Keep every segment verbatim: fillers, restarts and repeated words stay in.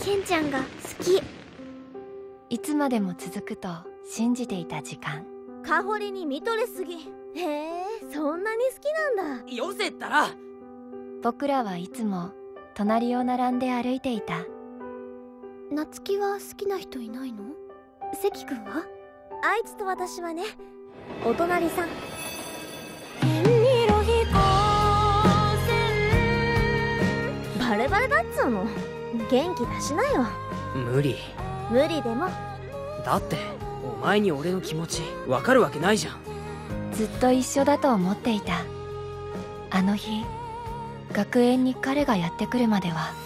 ケンちゃんが好き。 いつまでも続くと信じていた時間。 カホリに見とれすぎ。へえ、そんなに好きなんだ。 よせったら。 僕らはいつも隣を並んで歩いていた。 夏希は好きな人いないの？関君は？あいつと私はね、お隣さん。バレバレだっつうの。元気出しなよ。 無理。 無理でも。 だってお前に俺の気持ち分かるわけないじゃん。 ずっと一緒だと思っていた。あの日学園に彼がやってくるまでは。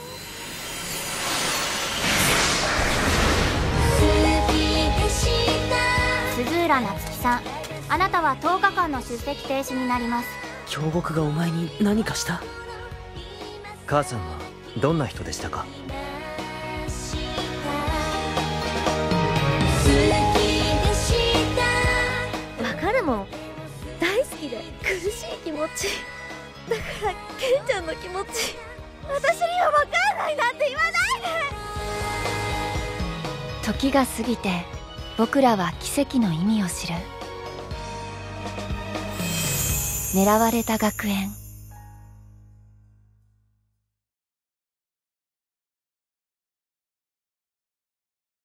鈴浦夏希さん、あなたはとおかかんの出席停止になります。 京極がお前に何かした？ 母さんはどんな人でしたか？ わかるもん。大好きで苦しい気持ちだから、ケンちゃんの気持ち私にはわかんないなんて言わないで。 時が過ぎて僕らは奇跡の意味を知る。狙われた学園。